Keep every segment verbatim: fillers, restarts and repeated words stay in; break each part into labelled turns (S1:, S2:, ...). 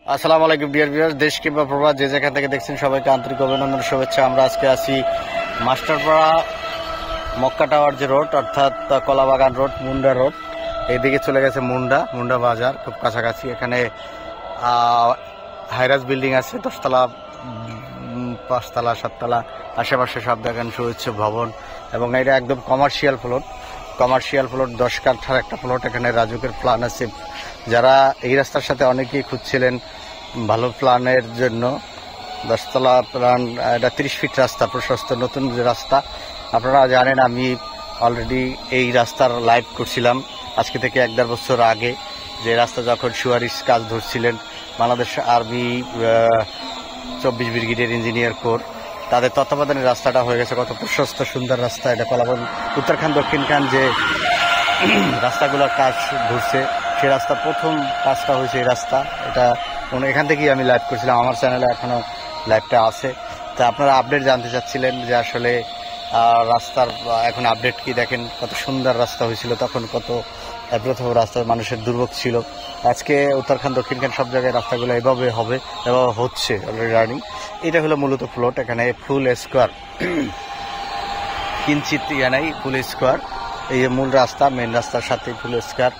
S1: আসসালামু আলাইকুম dear viewers, দেশ কিংবা প্রবাস যে যেখান থেকে দেখছেন সবাইকে আন্তরিক অভিনন্দন শুভেচ্ছা। আমরা আজকে আছি মাস্টারপাড়া মক্কা টাওয়ার যে রোড, অর্থাৎ কলাবাগান রোড, মুন্ডা রোড। এইদিকে চলে গেছে মুন্ডা মুন্ডা বাজার, খুব কাছাকাছি। এখানে হাইরাজ বিল্ডিং আছে, দশতলা, পাঁচতলা, সাততলা, আশেপাশে সব দেখেন সুউচ্চ ভবন। এবং এটা একদম কমার্শিয়াল প্লট, কমার্শিয়াল প্লট দশ কাঠার একটা প্লট। এখানে রাজুকের প্ল্যান আছে। যারা এই রাস্তার সাথে অনেকেই খুঁজছিলেন ভালো প্ল্যানের জন্য, দশতলা প্ল্যান, এটা তিরিশ ফিট রাস্তা, প্রশস্ত নতুন যে রাস্তা। আপনারা জানেন আমি অলরেডি এই রাস্তার লাইভ করছিলাম আজকে থেকে এক দেড় বছর আগে, যে রাস্তা যখন সুয়ারিশ কাজ ধরছিলেন বাংলাদেশ আর্মি চব্বিশ ব্রিগেডের ইঞ্জিনিয়ার কোর, তাদের তত্ত্বাবধানে রাস্তাটা হয়ে গেছে কত প্রশস্ত সুন্দর রাস্তা। এটা কলাবাগান উত্তরখান দক্ষিণখান যে রাস্তাগুলোর কাজ ধরছে, সেই রাস্তা প্রথম কাজটা হয়েছে এই রাস্তা। এটা এখান থেকেই আমি লাইভ করছিলাম, আমার চ্যানেলে এখনও লাইভটা আছে। তা আপনারা আপডেট জানতে চাচ্ছিলেন যে আসলে রাস্তার এখন আপডেট কি। দেখেন কত সুন্দর রাস্তা হয়েছিল তখন, কত প্রথম রাস্তা মানুষের দুর্ভোগ ছিল। আজকে উত্তরখান দক্ষিণখান সব জায়গায় রাস্তাগুলো এভাবে হবে, এভাবে হচ্ছে অলরেডি রানিং। এটা হলো মূলত প্লট। এখানে ফুল স্কোয়ার, কিঞ্চিত ইয়ে নাই, ফুল স্কোয়ার। এই যে মূল রাস্তা, মেন রাস্তার সাথে ফুল স্কোয়ার,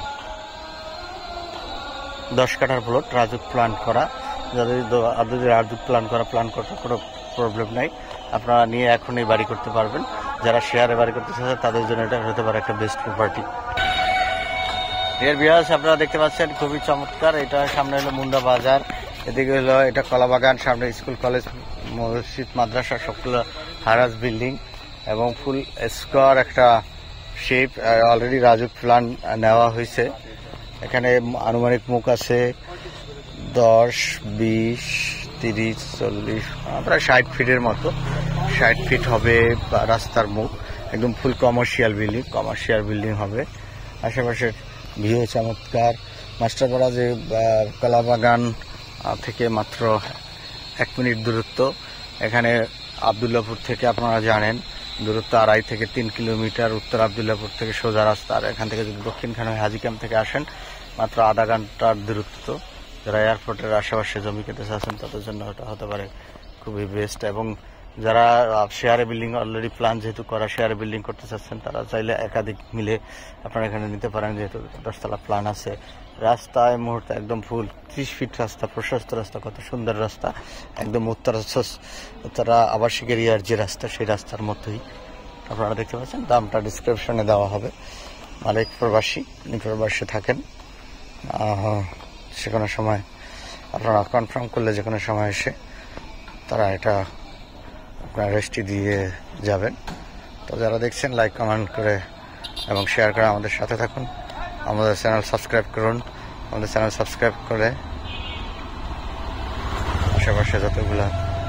S1: দশ কাঠার প্লট, রাজুক প্ল্যান করা। যাদের আপনাদের রাজুক প্ল্যান করা, প্ল্যান করার কোনো প্রবলেম নাই, আপনারা নিয়ে এখনই বাড়ি করতে পারবেন। যারা শেয়ারে বাড়ি করতে চাচ্ছেন তাদের জন্য এটা হতে পারে একটা বেস্ট প্রপার্টি। ডিয়ার ভিউয়ার্স, আপনারা দেখতে পাচ্ছেন খুবই চমৎকার। এটা সামনে হলো মুন্ডা বাজার, এদিকে হলো এটা কলাবাগান, সামনে স্কুল, কলেজ, মসজিদ, মাদ্রাসা, সবগুলো হারাজ বিল্ডিং এবং ফুল স্কোয়ার একটা শেপ। অলরেডি রাজুক প্ল্যান নেওয়া হয়েছে। এখানে আনুমানিক মুখ আছে দশ, বিশ, তিরিশ, চল্লিশ, প্রায় ষাট ফিটের মতো। ষাট ফিট হবে রাস্তার মুখ, একদম full commercial building, commercial building হবে। আশেপাশের ভিউ চমৎকার। মাস্টারপাড়া যে কলাবাগান থেকে মাত্র এক মিনিট দূরত্ব। এখানে আবদুল্লাপুর থেকে আপনারা জানেন দূরত্ব আড়াই থেকে তিন কিলোমিটার। উত্তর আবদুল্লাপুর থেকে সোজা রাস্তা। আর এখান থেকে যদি দক্ষিণখানে হাজি ক্যাম্প থেকে আসেন মাত্র আধা ঘন্টার দূরত্ব। যারা এয়ারপোর্টের আশেপাশে জমি কিনতে চাচ্ছেন তাদের জন্য এটা হতে পারে খুবই বেস্ট। এবং যারা শেয়ারে বিল্ডিং অলরেডি প্ল্যান যেহেতু করা, শেয়ারে বিল্ডিং করতে চাচ্ছেন, তারা চাইলে একাধিক মিলে আপনারা এখানে নিতে পারেন, যেহেতু দশতলা প্ল্যান আছে। রাস্তায় মুহূর্তে একদম ফুল ত্রিশ ফিট রাস্তা, প্রশস্ত রাস্তা, কত সুন্দর রাস্তা। একদম উত্তরা উত্তরা আবাসিক এরিয়ার যে রাস্তা, সেই রাস্তার মতোই আপনারা দেখতে পাচ্ছেন। দামটা ডিসক্রিপশনে দেওয়া হবে। মালিক প্রবাসী, প্রবাসী থাকেন, যে কোনো সময় আপনারা কনফার্ম করলে যে কোনো সময় এসে তারা এটা আপনার রেস্টি দিয়ে যাবেন। তো যারা দেখছেন লাইক, কমেন্ট করে এবং শেয়ার করে আমাদের সাথে থাকুন। আমাদের চ্যানেল সাবস্ক্রাইব করুন। আমাদের চ্যানেল সাবস্ক্রাইব করে আশেপাশে যতগুলা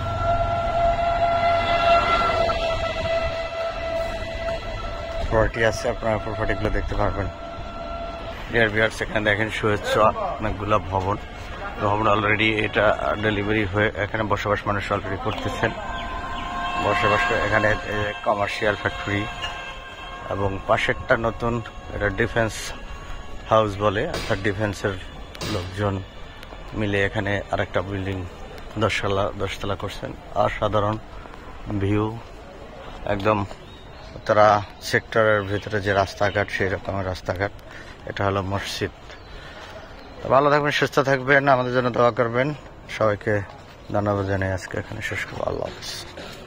S1: প্রপার্টি আছে আপনারা প্রপার্টিগুলো দেখতে পারবেন। ডিয়ার ভিউয়ার্স, এখানে দেখেন সুউচ্চ অনেকগুলো ভবন। ভবন অলরেডি এটা ডেলিভারি হয়ে এখানে বসবাস মানুষ অলরেডি করতেছেন। বসবাস এখানে কমার্শিয়াল ফ্যাক্টরি এবং পাশেরটা নতুন, এটা ডিফেন্স হাউস বলে, অর্থাৎ ডিফেন্সের লোকজন মিলে এখানে আরেকটা বিল্ডিং দশতলা দশতলা করছেন। অসাধারণ ভিউ, একদম তারা সেক্টরের ভিতরে যে রাস্তাঘাট, সেই রকমের রাস্তাঘাট। এটা হলো মসজিদ। ভালো থাকবেন, সুস্থ থাকবেন, আমাদের জন্য দোয়া করবেন। সবাইকে ধন্যবাদ জানাই আজকে এখানে শেষ করবো। আল্লাহ হাফেজ।